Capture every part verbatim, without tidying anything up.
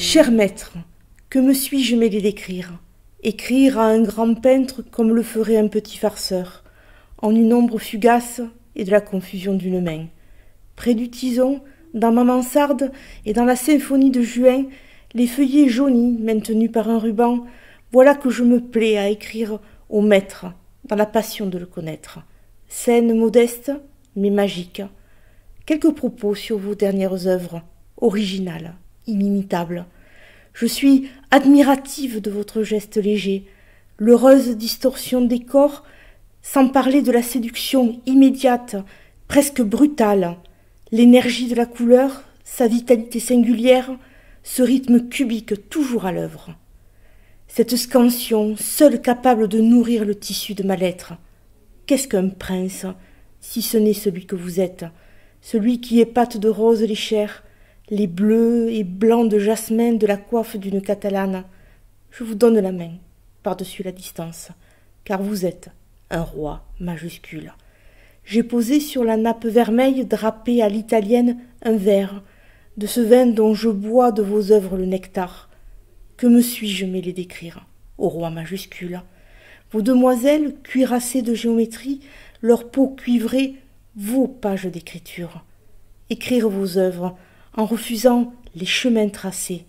Cher maître, que me suis-je mêlé d'écrire? Écrire à un grand peintre comme le ferait un petit farceur, en une ombre fugace et de la confusion d'une main. Près du tison, dans ma mansarde et dans la symphonie de juin, les feuillets jaunis maintenus par un ruban, voilà que je me plais à écrire au maître, dans la passion de le connaître. Scène modeste, mais magique. Quelques propos sur vos dernières œuvres, originales, inimitables. Je suis admirative de votre geste léger, l'heureuse distorsion des corps, sans parler de la séduction immédiate, presque brutale, l'énergie de la couleur, sa vitalité singulière, ce rythme cubique toujours à l'œuvre. Cette scansion, seule capable de nourrir le tissu de ma lettre. Qu'est-ce qu'un prince, si ce n'est celui que vous êtes, celui qui épate de rose les chairs, les bleus et blancs de jasmin de la coiffe d'une catalane? Je vous donne la main, par-dessus la distance, car vous êtes un roi majuscule. J'ai posé sur la nappe vermeille drapée à l'italienne un verre, de ce vin dont je bois de vos œuvres le nectar. Que me suis-je mêlé d'écrire, au roi majuscule? Vos demoiselles, cuirassées de géométrie, leur peau cuivrée, vos pages d'écriture. Écrire vos œuvres, en refusant les chemins tracés.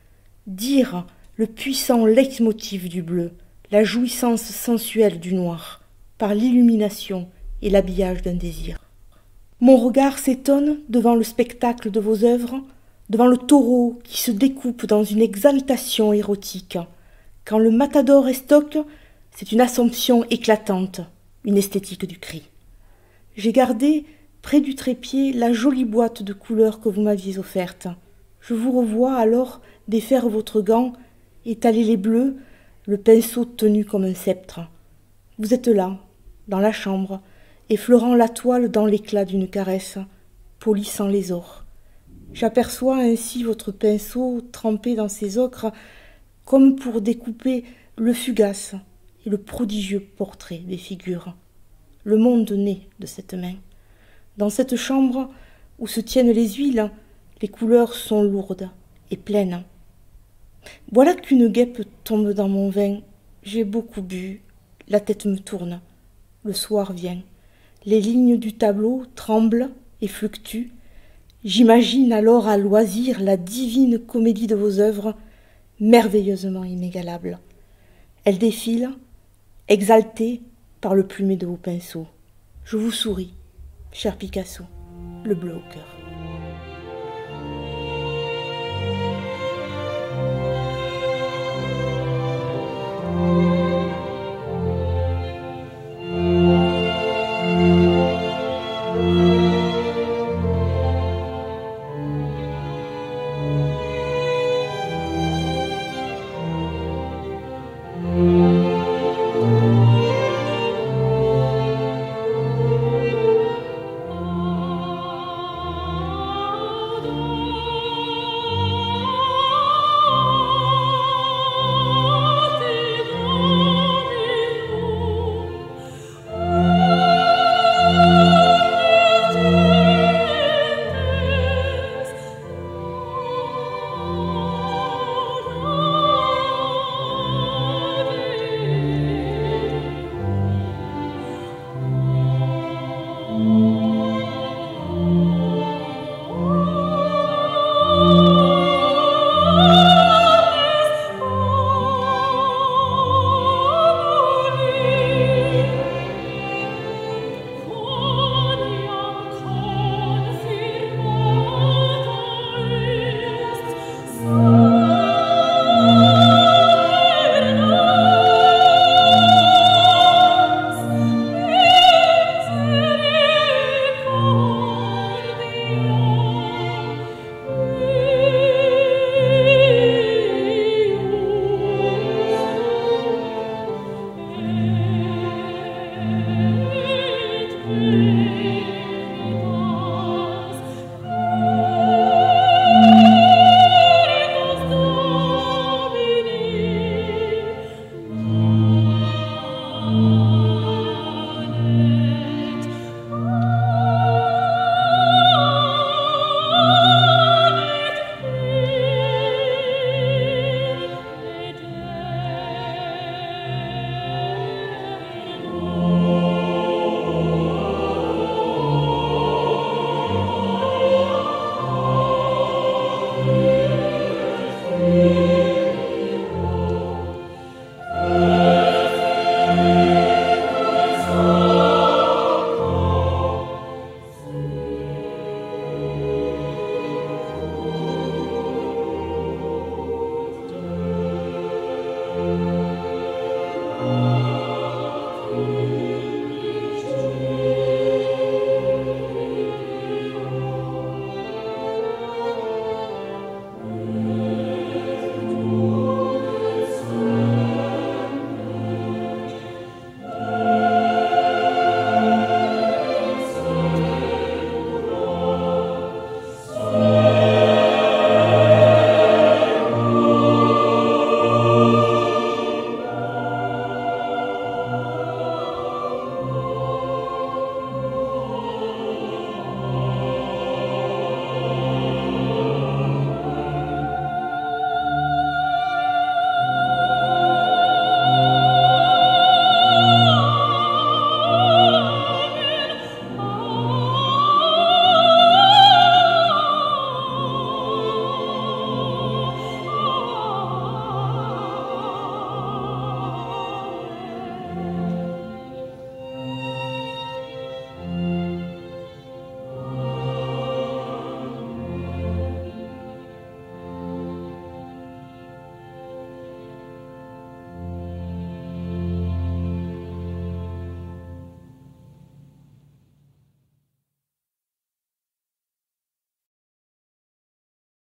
Dire le puissant leitmotiv du bleu, la jouissance sensuelle du noir, par l'illumination et l'habillage d'un désir. Mon regard s'étonne devant le spectacle de vos œuvres, devant le taureau qui se découpe dans une exaltation érotique. Quand le matador estoque, c'est une assomption éclatante, une esthétique du cri. J'ai gardé, près du trépied, la jolie boîte de couleurs que vous m'aviez offerte. Je vous revois alors défaire votre gant, étaler les bleus, le pinceau tenu comme un sceptre. Vous êtes là, dans la chambre, effleurant la toile dans l'éclat d'une caresse, polissant les ors. J'aperçois ainsi votre pinceau trempé dans ses ocres, comme pour découper le fugace et le prodigieux portrait des figures. Le monde naît de cette main. Dans cette chambre où se tiennent les huiles, les couleurs sont lourdes et pleines. Voilà qu'une guêpe tombe dans mon vin. J'ai beaucoup bu, la tête me tourne. Le soir vient. Les lignes du tableau tremblent et fluctuent. J'imagine alors à loisir la divine comédie de vos œuvres, merveilleusement inégalables. Elles défilent, exaltées par le plumet de vos pinceaux. Je vous souris, cher Picasso, le bleu au cœur. Thank you.